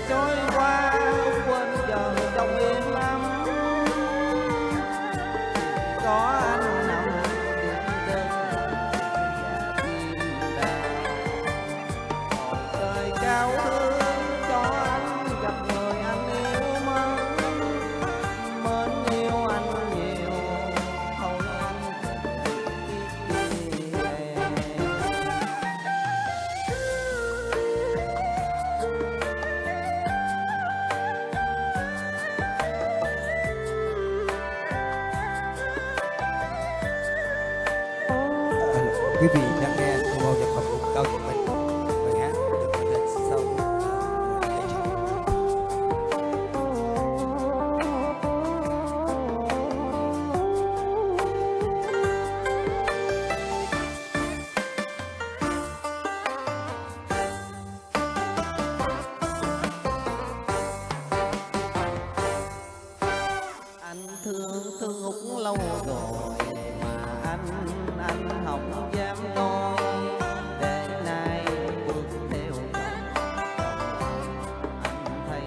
trôi qua quên dần trong im ắng. Có anh nằm đơn và chim đàn, ngồi trời cao thương cho anh gặp người anh yêu mến. Mến yêu anh nhiều thôi anh biết gì em. Quý vị đang nghe thu hồn nhạc phẩm của Cao Thị Minh, bài hát được thực hiện sau chương trình. Anh thương Út lâu rồi mà anh không dám nói. Để nay bước theo chồng anh thấy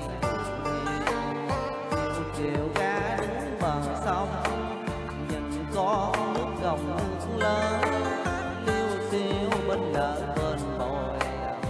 buồn chiều cá đứng bờ sông, nhìn con nước gồng nước lớn liêu xiêu bên đỡ bên bồi.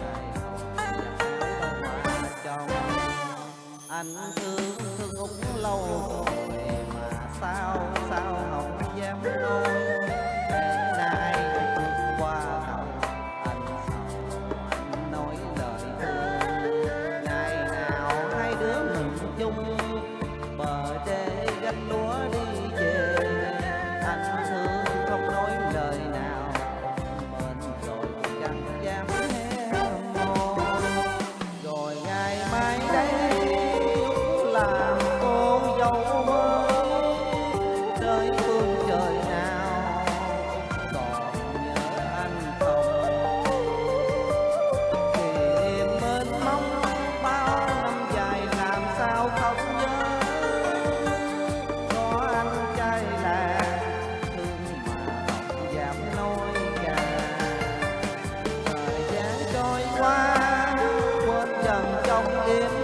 Chồng anh thương Út lâu rồi mà sao không dám nói. Để nay bước qua cầu anh sầu anh nói lời thương. Ngày nào hai đứa mình chung bờ đê gánh lúa đi về. Anh thương không nói lời nào mệt rồi chẳng dám hé môi. Rồi ngày mai đây làm cô dâu mới tới phương trời nào còn nhớ anh không. Kỷ niệm mênh mông bao năm dài làm sao không nhớ. Có anh trai là thương mà không dám nói ra. Thời gian trôi qua quên dần trong im